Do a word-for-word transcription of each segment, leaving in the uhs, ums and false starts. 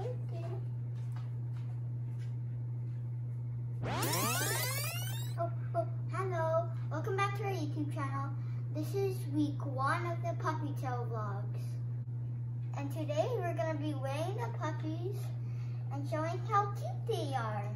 Okay. Oh, oh, hello. Welcome back to our YouTube channel. This is week one of the Puppy Tail vlogs. And today we're going to be weighing the puppies and showing how cute they are.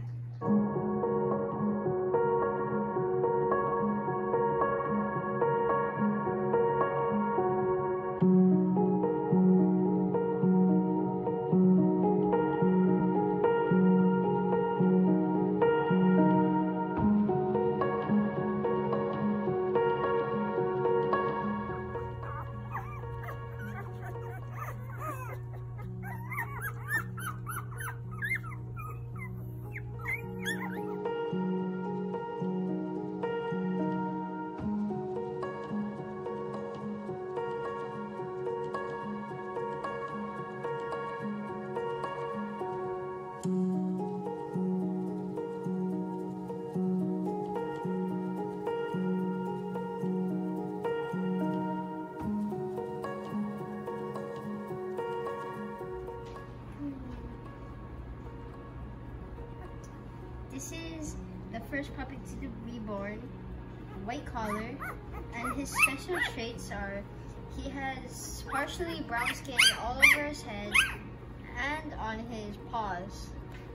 This is the first puppy to be born, white collar, and his special traits are he has partially brown skin all over his head and on his paws.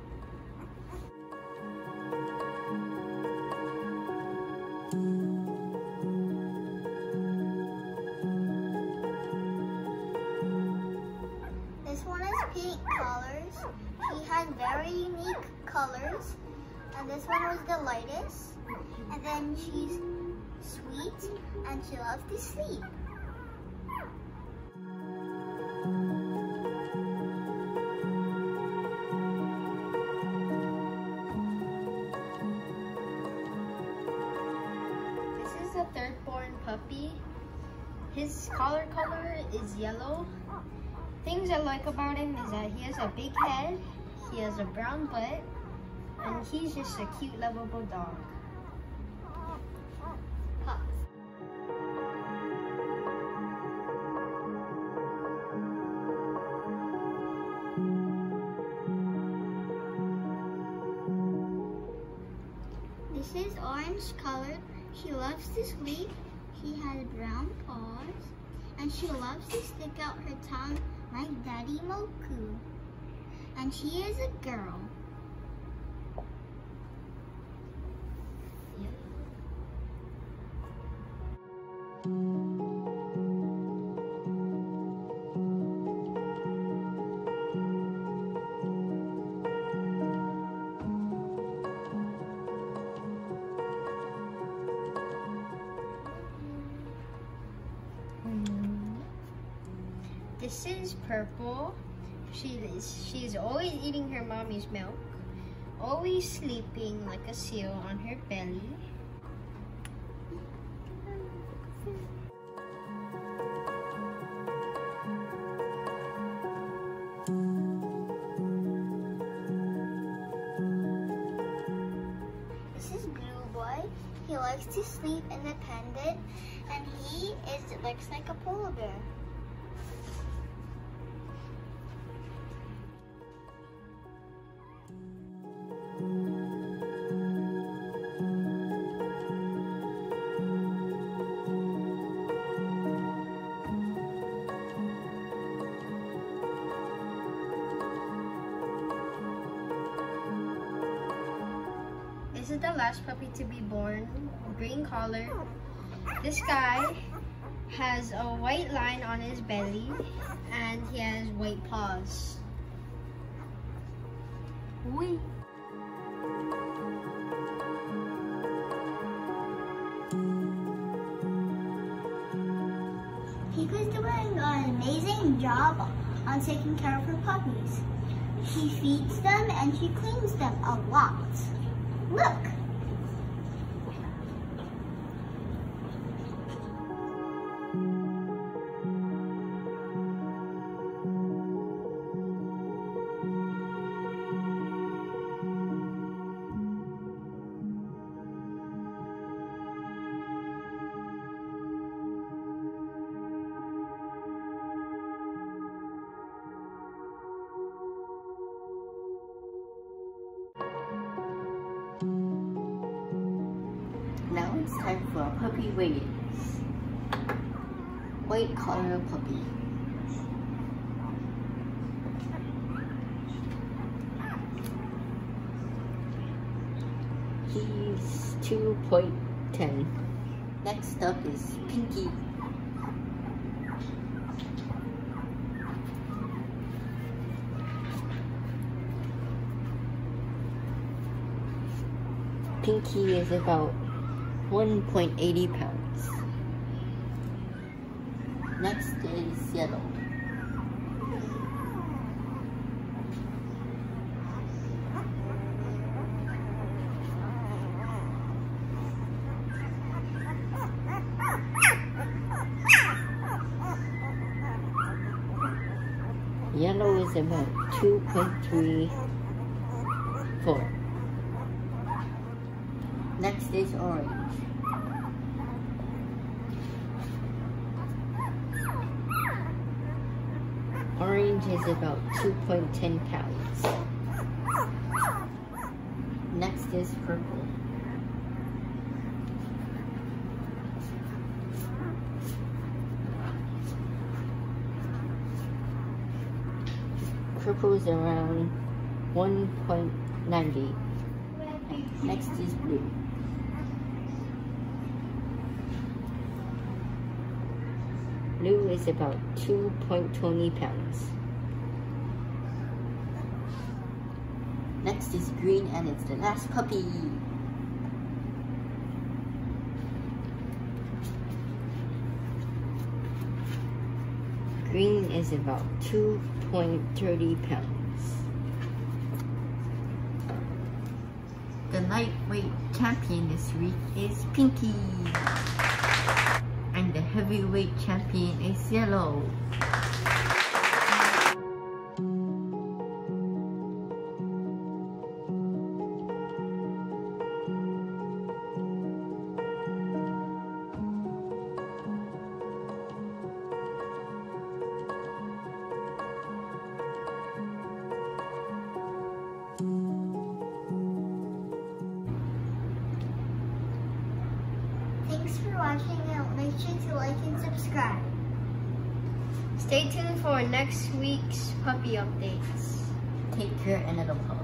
This one is pink collars. He had very unique colors. And this one was the lightest. And then she's sweet and she loves to sleep. This is the third born puppy. His collar color is yellow. Things I like about him is that he has a big head, he has a brown butt, and he's just a cute, lovable dog. Pups. This is orange colored. She loves to sleep. She has brown paws. And she loves to stick out her tongue like Daddy Moku. And she is a girl. This is Purple. She is she's always eating her mommy's milk, always sleeping like a seal on her belly. This is Blue Boy. He likes to sleep independent, and he is looks like a polar bear. This is the last puppy to be born, green collar. This guy has a white line on his belly and he has white paws. Wee. Pika's doing an amazing job on taking care of her puppies. She feeds them and she cleans them a lot. Look! time for a puppy weigh-ins. White collar puppy. He's two point ten. Next up is Pinky. Pinky is about one point eight zero pounds. Next is Yellow. Yellow is about two point three four. Next is Orange. Orange is about two point one zero pounds. Next is Purple. Purple is around one point nine zero. Next is Blue. Blue is about two point two zero pounds. Next is Green, and it's the last puppy. Green is about two point three zero pounds. The lightweight champion this week is Pinky. And the heavyweight champion is Yellow. Thanks for watching, and make sure to like and subscribe. Stay tuned for next week's puppy updates. Take care and it'll